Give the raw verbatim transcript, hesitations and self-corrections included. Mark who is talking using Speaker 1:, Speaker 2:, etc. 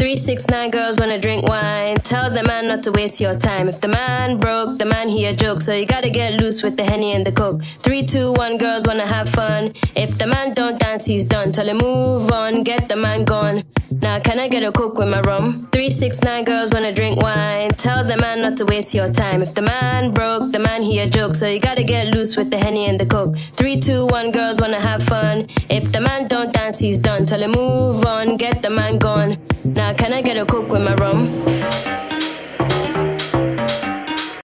Speaker 1: Three, six, nine girls wanna drink wine. Tell the man not to waste your time. If the man broke, the man he a joke. So you gotta get loose with the Henny and the Coke. Three, two, one, girls wanna have fun. If the man don't dance, he's done. Tell him move on, get the man gone. Now can I get a Coke with my rum? Three, six, nine girls wanna drink wine. Tell the man not to waste your time. If the man broke, the man he a joke. So you gotta get loose with the Henny and the Coke. Three, two, one, girls wanna have fun. If the man don't dance, he's done. Tell him move on, get the man gone. Now can I get a Coke with my rum?